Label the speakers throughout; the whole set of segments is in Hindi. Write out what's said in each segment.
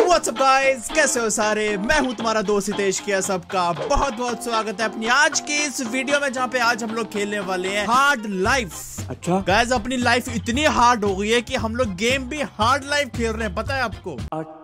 Speaker 1: व्हाट्स अप गाइस, कैसे हो सारे। मैं हूं तुम्हारा दोस्त हितेश किया। सबका बहुत बहुत स्वागत है अपनी आज की इस वीडियो में, जहां पे आज हम लोग खेलने वाले हैं हार्ड लाइफ।
Speaker 2: अच्छा
Speaker 1: गाइस, अपनी लाइफ इतनी हार्ड हो गई है कि हम लोग गेम भी हार्ड लाइफ खेल रहे हैं, पता है आपको।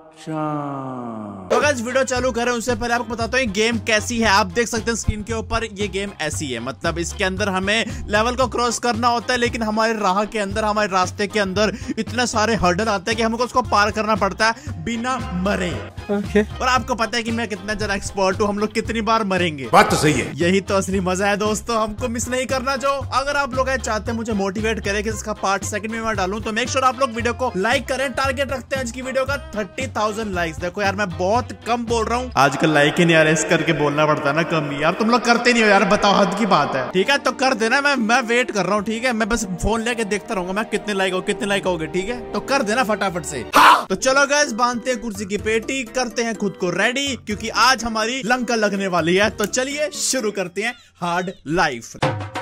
Speaker 1: तो गाइस वीडियो चालू करें उससे पहले आपको बताता हूँ गेम कैसी है। आप देख सकते हैं स्क्रीन के ऊपर, ये गेम ऐसी है। मतलब इसके अंदर हमें लेवल को क्रॉस करना होता है, लेकिन हमारे राह के अंदर, हमारे रास्ते के अंदर इतने सारे हर्डल आते हैं कि हमको उसको पार करना पड़ता है बिना मरे। और आपको पता है कि मैं कितना ज्यादा एक्सपर्ट हूँ, हम लोग कितनी बार मरेंगे।
Speaker 2: बात तो सही है।
Speaker 1: यही तो असली मजा है दोस्तों, हमको मिस नहीं करना। जो अगर आप लोग चाहते हैं मुझे मोटिवेट करें कि इसका पार्ट सेकंड में मैं डालूं, तो मेक श्योर आप लोग वीडियो को लाइक करें। टारगेट रखते हैं आज की वीडियो का 30,000 लाइक्स। देखो यार, मैं बहुत कम बोल रहा हूँ आजकल, लाइक ही नहीं आ रहा, इस करके बोलना पड़ता है ना कम ही। यार तुम लोग करते नहीं हो यार, बताओ, हद की बात है। ठीक है तो कर देना, मैं वेट कर रहा हूँ। ठीक है, मैं बस फोन लेके देखता रहूंगा मैं कितने लाइक हो, कितने लाइक हो गए। ठीक है तो कर देना फटाफट से। तो चलो गाइस, बांधते हैं कुर्सी की पेटी, करते हैं खुद को रेडी, क्योंकि आज हमारी लंका लगने वाली है। तो चलिए शुरू करते हैं हार्ड लाइफ।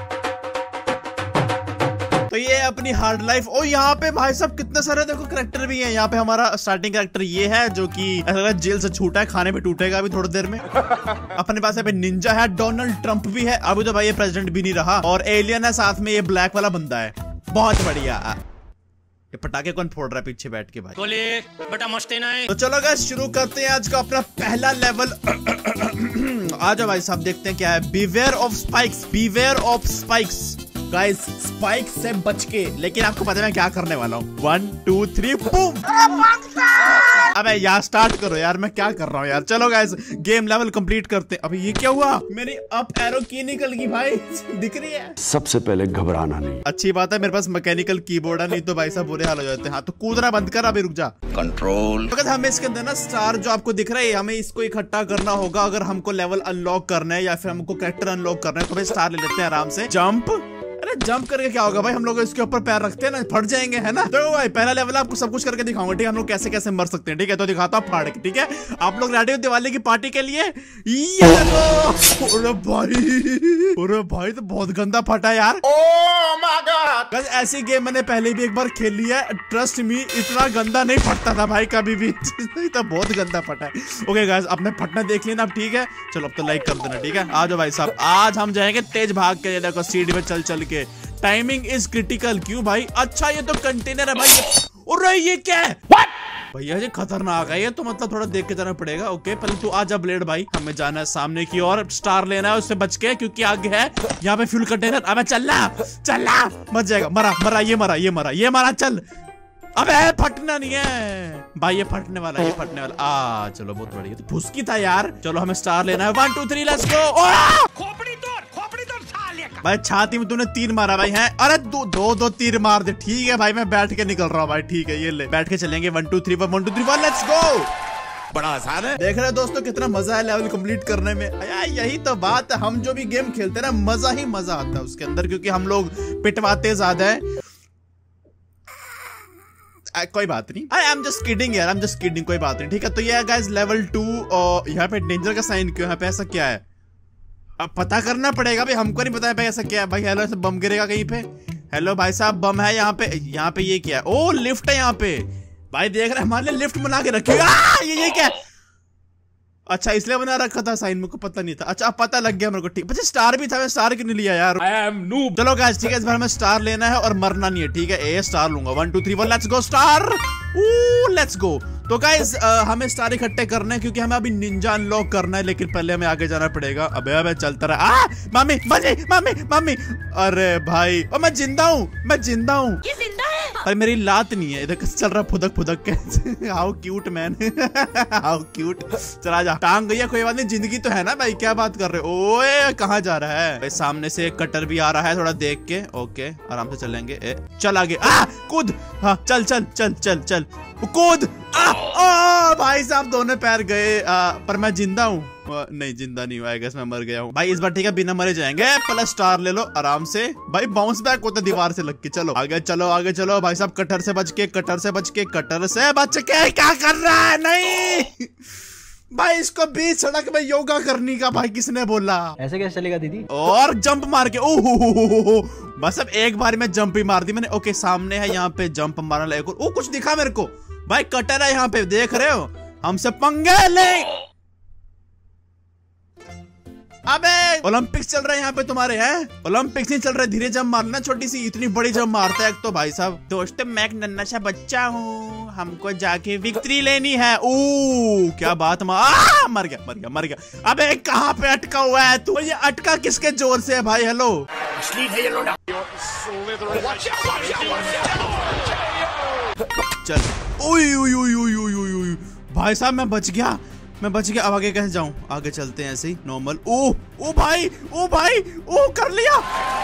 Speaker 1: तो ये है अपनी हार्ड लाइफ। और यहाँ पे भाई साहब कितने सारे देखो कैरेक्टर भी हैं। यहाँ पे हमारा स्टार्टिंग कैरेक्टर ये है, जो कि जेल से छूटा है, खाने में टूटेगा अभी थोड़ी देर में। अपने पास यहाँ पे निंजा है, डोनाल्ड ट्रंप भी है, अभी तो भाई ये प्रेसिडेंट भी नहीं रहा, और एलियन है साथ में, ये ब्लैक वाला बंदा है। बहुत बढ़िया। ये पटाखे कौन फोड़ रहा है पीछे बैठ के भाई? बोले बटा मस्ती नहीं। तो चलो गाइस शुरू करते हैं आज का अपना पहला लेवल। आ जाओ भाई साहब, देखते हैं क्या है। Beware of spikes, beware of spikes. Guys spike से बच के, लेकिन आपको पता है मैं क्या करने वाला हूँ। 1 2 3 बूम। अबे यार स्टार्ट करो यार, मैं क्या कर रहा हूँ यार। चलो गाइस गेम लेवल कंप्लीट करते हैं। अभी ये क्या हुआ? मेरी अप एरो की निकल गई भाई, दिख रही है।
Speaker 2: सबसे पहले घबराना नहीं।
Speaker 1: अच्छी बात है मेरे पास मैकेनिकल कीबोर्ड है, नहीं तो भाई साहब बुरे हाल हो जाते हैं। हाँ तो कूदना बंद कर, अभी रुक जा। कंट्रोल। अगर हमें इसके अंदर ना स्टार जो आपको दिख रहा है, हमें इसको इकट्ठा करना होगा अगर हमको लेवल अनलॉक करना है या फिर हमको कैरेक्टर अनलॉक करना है। तो भाई स्टार ले लेते हैं आराम से। जंप। अरे जंप करके क्या होगा भाई, हम लोग इसके ऊपर पैर रखते हैं ना, फट जाएंगे, है ना। तो भाई पहला लेवल आपको सब कुछ करके दिखाऊंगा। ठीक है, हम लोग कैसे कैसे मर सकते हैं। ठीक है तो दिखाता हूँ फाड़ के। ठीक है, आप लोग रेडी हो दिवाली की पार्टी के लिए? अरे भाई तो बहुत गंदा फटा यार। Oh my god. ऐसी गेम मैंने पहले भी एक बार खेली है, ट्रस्ट मी, इतना गंदा नहीं फटता था भाई कभी भी। तो बहुत गंदा फटा है। ओके गाइस, आपने फटना देख लेना अब। ठीक है चलो, अब तो लाइक कर देना। ठीक है आ जाओ भाई साहब, आज हम जाएंगे तेज भाग के। देखो सीढ़ी पे चल चल के। Timing is critical. क्यों भाई? अच्छा ये तो कंटेनर है भाई। अरे ये क्या है भैया? ये खतरनाक है, ये तो मतलब थोड़ा देख के जाना पड़ेगा। ओके पहले तू आजा ब्लेड भाई, हमें जाना है सामने की ओर। स्टार लेना है उससे बच के, क्योंकि आगे है यहाँ पे फ्यूल कंटेनर। अबे चलना चलना, मच जाएगा। मरा मरा, ये मरा, ये मरा, ये मरा, चल। अबे फटना नहीं है भाई, ये फटने वाला है, ये फटने वाला। चलो बहुत बढ़िया, तो फुसकी था यार। चलो हमें स्टार लेना है। 1 2 3 लेट्स गो। खोपड़ी तोड़ भाई, छाती में तूने 3 मारा भाई है। अरे दो तीर मार दे। ठीक है भाई, मैं बैठ के निकल रहा हूँ भाई। ठीक है ये ले, बैठ के चलेंगे। 1 2 3 1 2 3 1 लेट्स गो। बड़ा आसान है। देख रहे हैं दोस्तों कितना मजा है लेवल कंप्लीट करने में। यही तो बात है, हम जो भी गेम खेलते हैं ना, मजा ही मजा आता है उसके अंदर, क्योंकि हम लोग पिटवाते ज्यादा है। कोई बात नहीं, आई एम जस्ट किडिंग यार, आई एम जस्ट किडिंग, कोई बात नहीं। ठीक है तो ये गाइस लेवल 2। और यहाँ पे डेंजर का साइन क्यों? यहाँ पे ऐसा क्या है? अब पता करना पड़ेगा भाई, हमको नहीं पता है भाई ऐसा क्या है भाई। हेलो, ऐसे बम गिरेगा कहीं पे? हेलो भाई साहब, बम है यहाँ पे। यहाँ पे ये क्या है? ओ लिफ्ट है यहाँ पे भाई, देख रहे हैं हमारे लिए लिफ्ट बना के रखी है। ये क्या है? अच्छा इसलिए बना रखा था साइन, मेरे को पता नहीं था। अच्छा अब पता लग गया मेरे को। ठीक, अच्छा स्टार भी था, मैं स्टार क्यों नहीं लिया यार? I am noob. चलो गाइस ठीक है, इस बार हमें स्टार लेना है और मरना नहीं है। ठीक है ए स्टार लूंगा। 1 2 3 1 let's go. Star, let's go. तो गाइस हमें स्टार इकट्ठे करने हैं, क्योंकि हमें अभी निंजा अनलॉक करना है, लेकिन पहले हमें आगे जाना पड़ेगा। अबे चलता रहा। Mummy mummy mummy. अरे भाई और मैं जिंदा हूँ, मैं जिंदा हूँ। ये जिंदा है पर मेरी लात नहीं है। इधर कैसे चल रहा फुदक फुदक के। How cute man, how cute. चला जा, टांग गई है, कोई बात नहीं, जिंदगी तो है ना भाई, क्या बात कर रहे हो? ओए कहाँ जा रहा है भाई? सामने से एक कटर भी आ रहा है, थोड़ा देख के। ओके आराम से चलेंगे। चल आगे। कूद। हाँ चल चल चल चल चल कूद। भाई साहब दोनों पैर गए, पर मैं जिंदा हूँ। नहीं जिंदा नहीं हुआ, मैं मर गया हूँ भाई। इस बार ठीक है, बिना मरे जाएंगे। प्लस स्टार ले लो आराम से भाई, बाउंस बैक होता दीवार से लग के। चलो आगे चलो, आगे चलो भाई साहब। कटर से बच के, कटर से बच के, कटर से बच के। क्या कर रहा है? नहीं भाई इसको बीच सड़क में योगा करने का भाई किसने बोला?
Speaker 3: ऐसे कैसे चलेगा दीदी?
Speaker 1: और जंप मार के। ओह बस अब एक बार में जंप ही मार दी मैंने। ओके सामने है यहाँ पे जंप मारना। कुछ दिखा मेरे को भाई, कटर है यहाँ पे, देख रहे हो? हमसे पंगे ले। अबे ओलंपिक्स चल रहे हैं यहाँ पे तुम्हारे, हैं ओलंपिक्स नहीं चल रहे, धीरे जंप मारना, छोटी सी इतनी बड़ी जंप मारता है एक तो भाई साहब। दोस्त मैं एक नन्हा सा बच्चा हूँ, हमको जाके विक्ट्री लेनी है। ओ क्या बात, मर गया। अबे कहाँ पे अटका हुआ है तू? ये अटका किसके जोर से है भाई? हेलो चल, ओई भाई साहब मैं बच गया। अब आगे कैसे जाऊं? आगे चलते हैं ऐसे ही नॉर्मल। ओ भाई कर लिया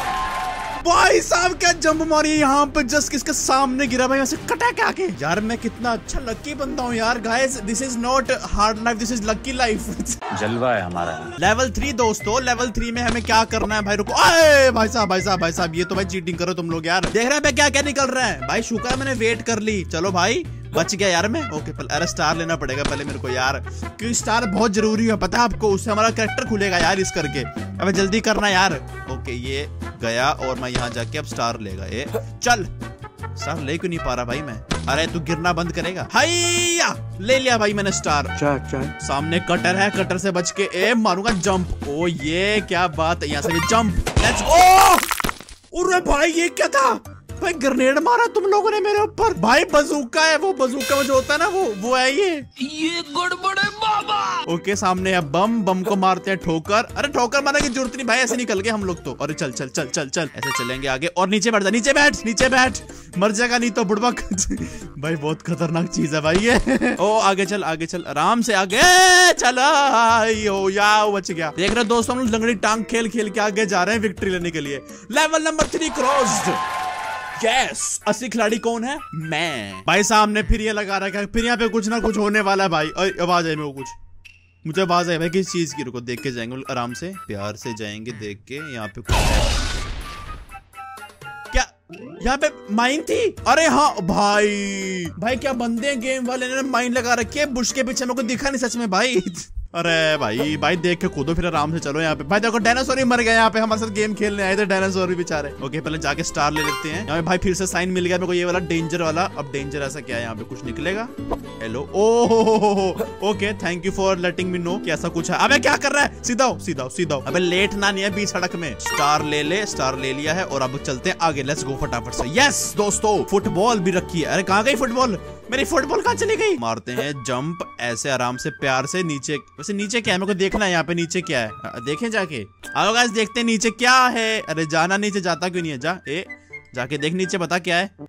Speaker 1: भाई साहब, क्या जंप मारी यहाँ पे, जस्ट किसके सामने गिरा भाई, वैसे कटा क्या के। यार मैं कितना अच्छा लकी बंदा हूँ यार। Guys this is not hard life, this is lucky life.
Speaker 2: जलवा है हमारा।
Speaker 1: लेवल 3 दोस्तों, लेवल 3 में हमें क्या करना है भाई? रुको, अरे भाई साहब ये तो भाई चीटिंग करो तुम लोग यार। देख रहे हैं क्या निकल रहा है भाई? शुक्र है मैंने वेट कर ली। चलो भाई बच गया यार मैं। ओके अरे स्टार लेना पड़ेगा पहले मेरे को यार, क्योंकि स्टार बहुत जरूरी है, पता है आपको? उससे हमारा कैरेक्टर खुलेगा यार इस करके। अब जल्दी करना यार। ओके ये गया और मैं यहाँ जाके अब स्टार लेगा। ये चल, स्टार ले क्यों नहीं पा रहा भाई मैं? अरे तू गिरना बंद करेगा। हाइया ले लिया भाई मैंने स्टार। सामने कटर है, कटर से बच के मारूंगा जंप। ओ ये क्या बात है, यहाँ से भी जंप। Let's go. अरे भाई ये क्या था भाई? ग्रेनेड मारा तुम लोगों ने मेरे ऊपर भाई। बजूका है वो, बजूका जो होता है ना वो है ये गड़बड़ है बाबा। ओके सामने है बम को मारते हैं ठोकर। अरे ठोकर मारने की जरूरत नहीं भाई, ऐसे निकल गए हम लोग तो। अरे चल ऐसे चलेंगे आगे। और नीचे बैठ जा, नीचे बैठ मर जाएगा नहीं तो बुड़बक। भाई बहुत खतरनाक चीज है भाई ये। ओ आगे चल आराम से आगे चला। बच गया। देख रहे दोस्तों हम लोग लंगड़ी टांग खेल के आगे जा रहे हैं विक्ट्री लेने के लिए। Level number 3 crossed. यस असली खिलाड़ी कौन है? मैं। भाई सामने फिर ये लगा रखा है, फिर यहाँ पे कुछ ना कुछ होने वाला है भाई। आवाज आई मेरे को, मुझे आवाज आई भाई किस चीज की। रुको देख के जाएंगे आराम से, प्यार से जाएंगे देख के। यहाँ पे कुछ है क्या? यहाँ पे माइन थी। अरे हाँ भाई क्या बंदे हैं गेम वाले ने माइन लगा रखी है बुश के पीछे, मेरे को दिखा नहीं सच में भाई। अरे भाई देख के कूदो फिर आराम से चलो। यहाँ पे भाई देखो डायनासोर ही मर गया, यहाँ पे हमारे साथ गेम खेलने आए थे डायनासोर भी बेचारे। ओके पहले जाके स्टार ले लेते हैं। यहाँ पे भाई फिर से साइन मिल गया मेरे को, ये वाला डेंजर वाला। अब डेंजर ऐसा क्या है? यहाँ पे कुछ निकलेगा। Hello okay thank you for letting me know कि ऐसा कुछ है। अबे क्या कर रहा है? सीधा हो। अबे लेट ना नहीं है बीच सड़क में। स्टार ले लिया है और अब चलते हैं आगे। लेट्स गो फटाफट से। यस दोस्तों फुटबॉल भी रखी है। अरे कहाँ गई फुटबॉल? मेरी फुटबॉल कहाँ चली गई? मारते हैं जंप ऐसे आराम से प्यार से। नीचे क्या है मेरे को देखना है। यहाँ पे नीचे क्या है देखें जाके। आओ गाइस देखते हैं नीचे क्या है। अरे जाना नीचे, जाता क्यों नहीं है? जाके देख नीचे, बता क्या है।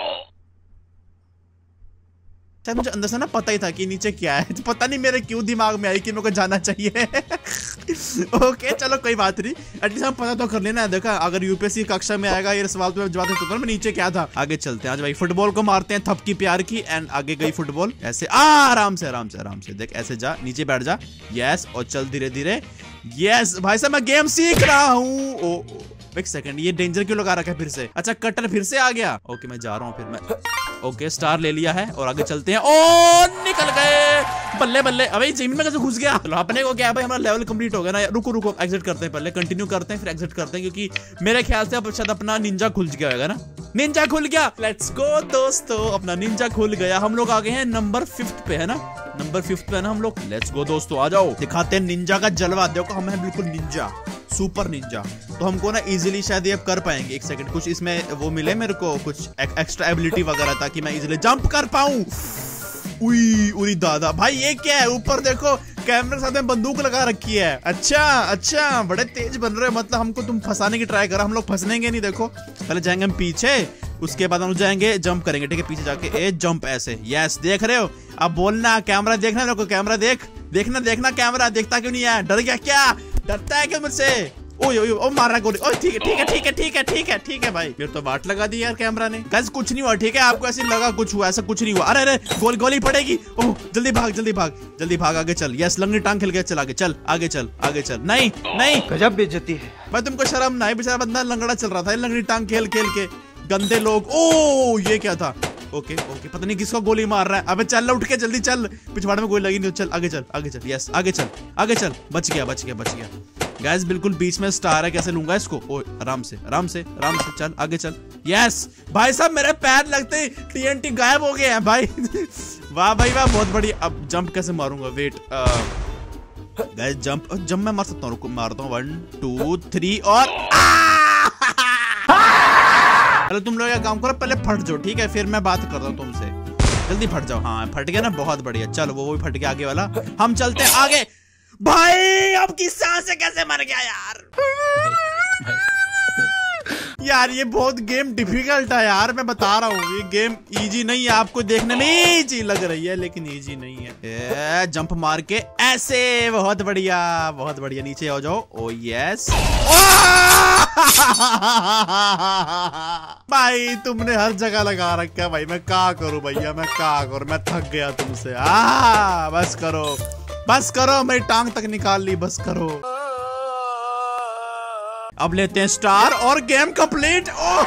Speaker 1: शायद मुझे अंदर से ना पता ही था कि नीचे क्या है, तो पता नहीं मेरे क्यों दिमाग में आई कि मेरे को जाना चाहिए। ओके चलो कोई बात नहीं, एटलीस्ट हम पता तो कर लेना है। देखा अगर यूपीएससी कक्षा में आएगा ये सवाल तो जवाब देता मैं नीचे क्या था। आगे चलते हैं आज भाई, फुटबॉल को मारते हैं थपकी प्यार की। एंड आगे गई फुटबॉल ऐसे आराम से देख ऐसे जा, नीचे बैठ जा। यस और चल धीरे धीरे। यस भाई साहब मैं गेम सीख रहा हूँ। एक सेकंड ये डेंजर क्यों लगा रखा है फिर से? अच्छा कटर फिर से आ गया। ओके मैं जा रहा हूँ फिर मैं। ओके स्टार ले लिया है और आगे चलते हैं। ओ निकल गए, बल्ले बल्ले। अबे जिम में कैसे घुस गया? अपने को क्या भाई हमारा लेवल कंप्लीट हो गया ना। रुको एग्जिट करते हैं, पहले कंटिन्यू करते हैं फिर एग्जिट करते हैं, क्योंकि मेरे ख्याल से अब शायद अपना निंजा खुल गया होगा ना। निंजा खुल गया। लेट्स गो दोस्तों, अपना निंजा खुल गया। हम लोग आ गए हैं नंबर 5 पे है ना, नंबर 5 पे है ना हम लोग। लेट्स गो दोस्तों आ जाओ, दिखाते हैं निंजा का जलवा। देखो हम हैं बिल्कुल निंजा, सुपर निंजा। तो हमको ना इजीली शायद ये कर पाएंगे। एक सेकंड कुछ इसमें वो मिले मेरे को, कुछ एक्स्ट्रा एबिलिटी वगैरह ताकि मैं इजीली जंप कर पाऊं। उई दादा भाई ये क्या है? ऊपर देखो कैमरे के साथ में बंदूक लगा रखी है। अच्छा बड़े तेज बन रहे, मतलब हमको तुम फंसाने की ट्राई करा। हम लोग फंसनेंगे नहीं। देखो पहले जाएंगे हम पीछे, उसके बाद हम जाएंगे जंप करेंगे। ठीक है पीछे जाके ए जंप ऐसे। यस देख रहे हो? अब बोलना कैमरा देखना मेरे को, कैमरा देखना कैमरा। देखता क्यों नहीं है? डर गया क्या? डरता है क्या मुझसे? ओ मार रहा गोली। ओ ठीक है भाई, फिर तो बात लगा दी यार कैमरा ने। गाइस कुछ नहीं हुआ ठीक है, आपको ऐसे लगा कुछ हुआ, ऐसा कुछ नहीं हुआ। अरे गोली पड़ेगी। ओह जल्दी भाग आगे चल। यस लंगड़ी टांग खेल के चल आगे चल। नहीं
Speaker 2: गजब बेइज्जती है
Speaker 1: भाई, तुमको शर्म नहीं? बेचारा बंदा लंगड़ा चल रहा था लंगड़ी टांग खेल के। गंदे लोग। ओ ये क्या था? ओके पता नहीं किसको गोली मार रहा है। अबे चल उठ के जल्दी चल, पिछवाड़े में गोली लगी नहीं। चल आगे चल। यस आगे चल। बच गया। गाइस बिल्कुल बीच में स्टार है, कैसे लूंगा इसको? ओ आराम से आराम से आराम से, चल आगे चल। यस भाई साहब मेरे पैर लगते ही टीएनटी गायब हो गए हैं भाई। वाह भाई वाह, बहुत बढ़िया। अब जंप कैसे मारूंगा? वेट गाइस जंप मैं मार सकता हूँ, मारता हूँ 1 2 3 और चलो तुम लोग एक काम करो, पहले फट जाओ ठीक है, फिर मैं बात करता हूँ तुमसे। जल्दी फट जाओ। हाँ फट गया ना, बहुत बढ़िया। चलो वो भी फट गया आगे वाला, हम चलते हैं आगे। भाई अब की सांस से कैसे मर गया यार? यार ये बहुत गेम डिफिकल्ट है यार, मैं बता रहा हूँ ये गेम इजी नहीं है। आपको देखने में इजी लग रही है लेकिन इजी नहीं है। जंप मार के ऐसे, बहुत बढ़िया बहुत बढ़िया। नीचे आ जाओ। ओ यस भाई तुमने हर जगह लगा रखा है भाई, मैं क्या करूं भैया, मैं क्या करूं, मैं थक गया तुमसे। बस करो बस करो, मेरी टांग तक निकाल ली, बस करो। अब लेते हैं स्टार और गेम कंप्लीट।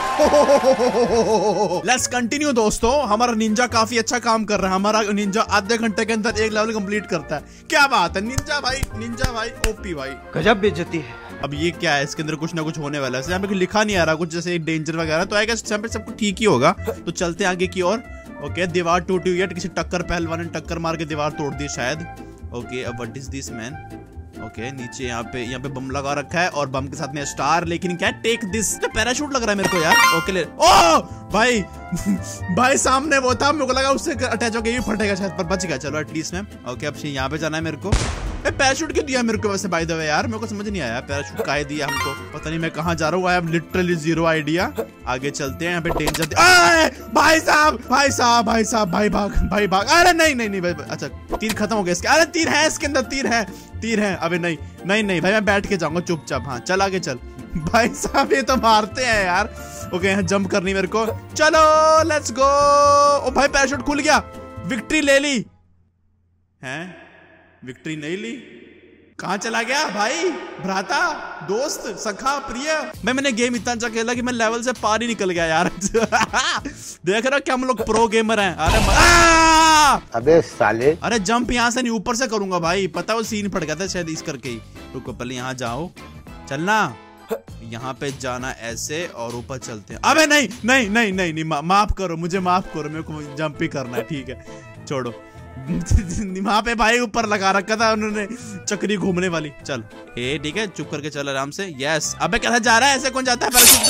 Speaker 1: लेट्स कंटिन्यू दोस्तों। हमारा निंजा काफी अच्छा काम कर रहा है। हमारा निंजा आधे घंटे के अंदर एक लेवल कंप्लीट करता है। क्या बात है निंजा भाई ओपी भाई, गजब बेइज्जती है। अब ये क्या है? इसके अंदर कुछ ना कुछ होने वाला है। यहाँ पे लिखा नहीं आ रहा कुछ, जैसे डेंजर वगैरह, तो आएगा यहाँ पे सब कुछ ठीक ही होगा। तो चलते हैं आगे की ओर। ओके दीवार टूटी हुई है, किसी टक्कर पहलवान ने टक्कर मार के दीवार तोड़ दी शायद। ओके अब what is this man? Okay नीचे यहाँ पे बम लगा रखा है और बम के साथ में स्टार, लेकिन क्या टेक दिस, तो पैराशूट लग रहा है मेरे को यार। ओके ले ओ भाई भाई सामने वो था, मेरे को लगा उससे अटैच होकर फटेगा शायद, पर बच गया। चलो एटलीस्ट में। ओके अब यहाँ पे जाना है मेरे को। पैराशूट क्यों दिया मेरे को वैसे बाय द वे यार? मेरे को समझ नहीं आया पैराशूट काहे दिया हमको, पता नहीं। मैं कहाँ जा रहा हूँ, I have literally zero idea. आगे चलते हैं, यहाँ पे डेंजर। भाई साहब भाई भाग। अरे नहीं भाई, अच्छा तीर खत्म हो गया इसके। अरे तीर है इसके अंदर, तीर है। अबे नहीं भाई, मैं बैठ के जाऊंगा चुपचाप। हाँ चल आगे चल। भाई साहब ये तो मारते हैं यार। ओके यहाँ जंप करनी मेरे को, चलो लेट्स गो। ओ भाई पैराशूट खुल गया, विक्ट्री ले ली हैं? विक्ट्री नहीं ली, कहाँ चला गया भाई? भ्राता, दोस्त, सखा, प्रिय। मैंने गेम इतना अच्छा खेला कि मैं लेवल से पार ही निकल गया यार। देख रहा कि हम लोग प्रो गेमर हैं।
Speaker 3: अबे साले,
Speaker 1: अरे जंप यहाँ से नहीं, ऊपर से करूंगा भाई। पता वो सीन फट गया था शायद इस करके ही। रुको पहले यहाँ जाओ, चलना यहाँ पे जाना ऐसे और ऊपर चलते हैं। अबे नहीं, माफ करो, मुझे माफ करो, मेरे को जंप ही करना है ठीक है, छोड़ो। वहां पे भाई ऊपर लगा रखा था उन्होंने चक्री घूमने वाली। चल ठीक है, चुप करके चल आराम से। यस अबे कैसा जा रहा है? ऐसे कौन जाता है पैराशूट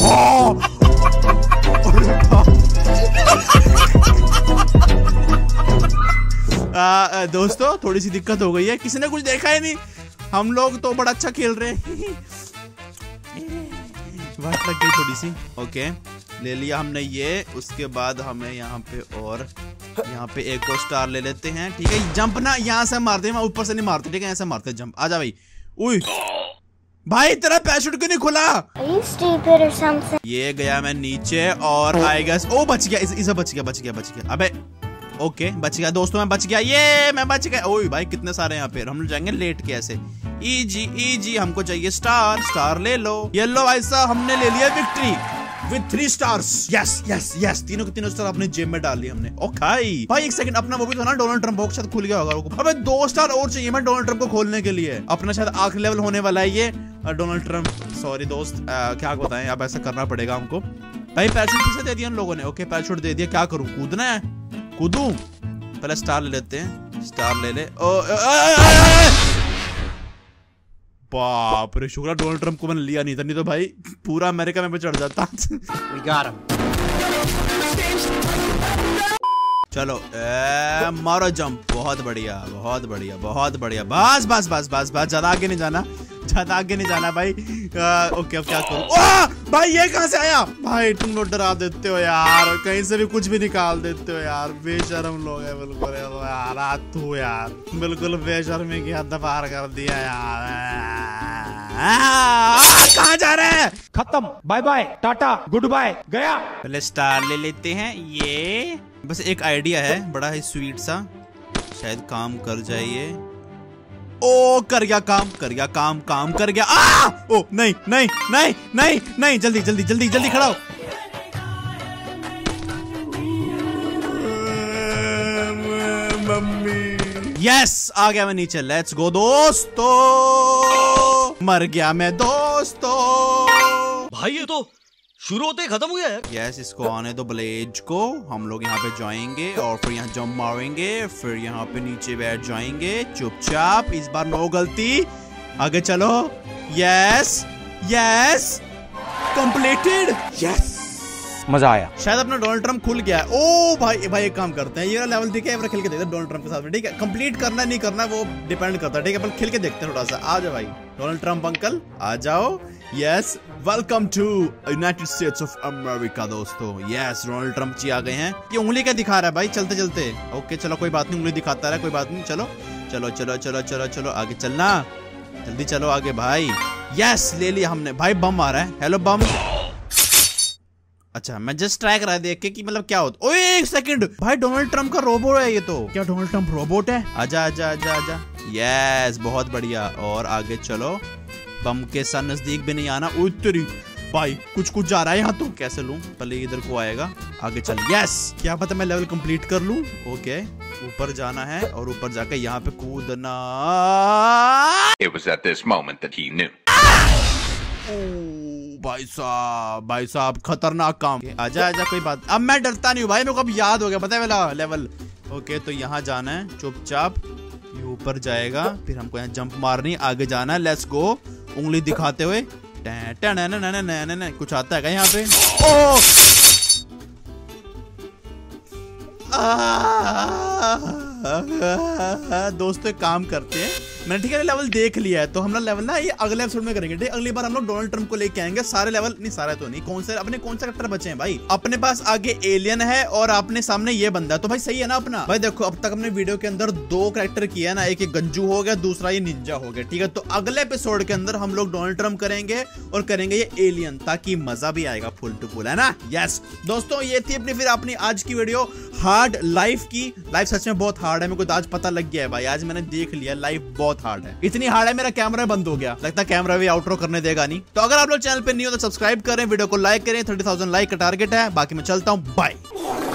Speaker 1: पे? दोस्तों थोड़ी सी दिक्कत हो गई है, किसी ने कुछ देखा ही नहीं। हम लोग तो बड़ा अच्छा खेल रहे हैं। वाट लग गई थोड़ी सी। ओके ले लिया हमने ये। उसके बाद हमें यहाँ पे एक और स्टार ले लेते हैं ठीक है। जंप ना यहाँ से मारते हैं, ऊपर से नहीं मारते ठीक है, ऐसे मारते हैं जंप। आजा भाई। उई भाई तेरा पैराशूट क्यों नहीं खुला? ये गया मैं नीचे और आई गेस ओ बच गया, इसे बच गया। अबे ओके बच गया दोस्तों, मैं बच गया, ये मैं बच गया। ओए भाई कितने सारे यहाँ पे, हम लोग जाएंगे लेट के ऐसे। इजी हमको चाहिए स्टार ले लो। ये लो भाई साहब, हमने ले लिया विक्ट्री विद 3 स्टार्स। यस तीनों के तीनों स्टार अपने जेब में डाल लिए हमने। ओके भाई एक सेकंड, अपना वो भी तो ना डोनाल्ड ट्रम्प बॉक्स शायद खुल गया होगा। अबे 2 स्टार और चाहिए मैं डोनाल्ड ट्रम्प को खोलने के लिए। अपना शायद आखिरी लेवल होने वाला है ये डोनाल्ड ट्रम्प। सॉरी दोस्त, क्या बताएं, अब ऐसा करना पड़ेगा हमको। भाई पैराशूट किसे दे दिया उन लोगों ने? ओके पैराशूट दे दिया, क्या करूं? कूदना है? कूदूं? पहले स्टार ले लेते हैं, स्टार ले ले। बाप रे, शुक्र डोनाल्ड ट्रम्प को मैंने लिया नहीं था, नहीं तो भाई पूरा अमेरिका में चढ़ जाता। चलो मारो जंप। बहुत बढ़िया। बस ज्यादा आगे नहीं जाना भाई। ओके अब क्या करूं? भाई ये कहां से आया? भाई तुम लोग डरा देते हो यार, कहीं से भी कुछ भी निकाल देते हो यार। बेशरम लोग है बिल्कुल यार। तू यार बिल्कुल बेशर्मी की हद पार कर दिया यार। कहाँ जा रहे हैं?
Speaker 4: खत्म, bye bye, tata, goodbye, गया।
Speaker 1: पहले स्टार ले लेते हैं। ये बस एक आइडिया है, बड़ा ही स्वीट सा, शायद काम कर जाए ये। ओ कर गया काम कर गया। ओ नहीं, जल्दी खड़ा हो। मम्मी। यस आ गया मैं नीचे। लेट्स गो दोस्तों। मर गया मैं दोस्तों।
Speaker 5: भाई ये तो शुरू होते ही खत्म हो गया है।
Speaker 1: यस, इसको आने दो ब्लेज को। हम लोग यहाँ पे जाएंगे और फिर यहाँ जंप मारेंगे, फिर यहाँ पे नीचे बैठ जाएंगे चुपचाप। इस बार नो गलती, आगे चलो। Yes yes, completed. यस,
Speaker 3: मजा आया।
Speaker 1: शायद अपना डोनाल्ड ट्रम्प खुल गया है। ओ भाई भाई एक काम करते हैं, ये वाला लेवल दिखे खेल के देखते हैं डोनाल्ड ट्रम्प के साथ में, ठीक है। कंप्लीट करना नहीं करना वो डिपेंड करता है, ठीक है। पर खेल के देखते हैं थोड़ा सा। आ जाओ भाई डोनाल्ड ट्रम्प अंकल, आ जाओ। Yes, welcome to United States of America दोस्तों। यस, डोनाल्ड ट्रम्प जी आ गए हैं। ये उंगली क्या दिखा रहा है भाई चलते चलते? ओके चलो कोई बात नहीं, उंगली दिखाता रहा, कोई बात नहीं। चलो चलो चलो चलो चलो चलो आगे चलना, जल्दी चलो आगे भाई। यस, ले लिया हमने भाई। बम आ रहा है, हेलो बम। अच्छा, मैं जस्ट ट्राई करा देख के कि मतलब क्या होता। ओए एक सेकंड भाई, डोनाल्ड ट्रम्प का रोबोट है ये तो। क्या डोनाल्ड ट्रम्प रोबोट है? आजा आजा आजा आजा। यस, बहुत बढ़िया। और आगे चलो, बम के साथ नजदीक भी नहीं आना। उत्तरी भाई कुछ कुछ जा रहा है यहाँ तो। कैसे लूं? पहले इधर को आएगा, आगे चल। यस, क्या पता मैं लेवल कंप्लीट कर लूं। ओके, ऊपर जाना है और ऊपर जाकर यहाँ पे कूदना।
Speaker 6: It was at this moment that he knew.
Speaker 1: भाई साहब खतरनाक काम। आजा आजा, कोई बात। अब मैं डरता नहीं हूँ भाई, मेरे को अब याद हो गया, पता है वाला लेवल। ओके, तो यहाँ जाना है चुपचाप, ये ऊपर जाएगा, फिर हमको यहाँ जंप मारनी, आगे जाना है। लेट्स गो, उंगली दिखाते हुए। कुछ आता है क्या यहाँ पे? ओ दोस्तों एक काम करते हैं, मैंने ठीक है लेवल देख लिया है, तो हम लोग लेवल ना ये अगले एपिसोड में करेंगे। ठीक, अगली बार हम लोग डोनाल्ड ट्रम्प को लेके आएंगे। सारे लेवल नहीं, सारे तो नहीं, कौन से अपने कौन से कैरेक्टर बचे हैं भाई? अपने पास आगे एलियन है और अपने सामने ये बंदा है, तो भाई सही है ना अपना। भाई देखो अब तक हमने वीडियो के अंदर 2 कैरेक्टर किया है ना, एक गंजू हो गया, दूसरा ये निंजा हो गया, ठीक है। तो अगले एपिसोड के अंदर हम लोग डोनाल्ड ट्रम्प करेंगे और करेंगे ये एलियन, ताकि मजा भी आएगा फुल टू फुल, है ना। यस दोस्तों, ये थी अपनी आज की वीडियो हार्ड लाइफ की। लाइफ सच में बहुत हार्ड है, मेरे को आज पता लग गया है भाई, आज मैंने देख लिया लाइफ बहुत हार्ड है। इतनी हार्ड है मेरा कैमरा बंद हो गया, लगता है कैमरा भी आउटरो करने देगा नहीं। तो अगर आप लोग चैनल पे नहीं हो तो सब्सक्राइब करें, वीडियो को लाइक करें। 30,000 लाइक का टारगेट है। बाकी मैं चलता हूं, बाय।